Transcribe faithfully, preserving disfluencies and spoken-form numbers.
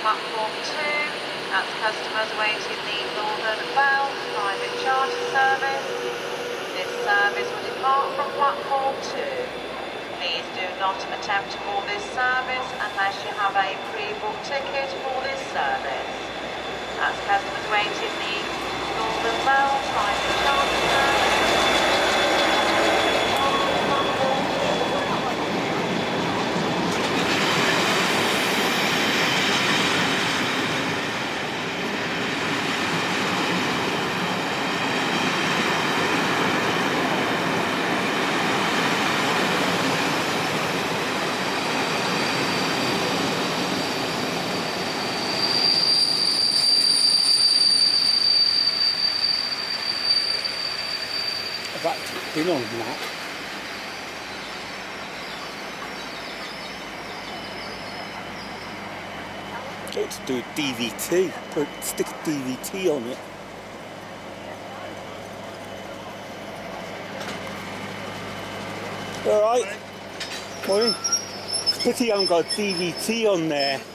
platform two. That's customers awaiting the Northern Belle private charter service. This service will depart from platform two. Please do not attempt to board this service unless you have a pre-booked ticket for this service. That's customers awaiting the Northern Belle private charter service. I've actually been on that. Let's do a D V T, put stick a D V T on it. Alright, morning. Pity I haven't got a D V T on there.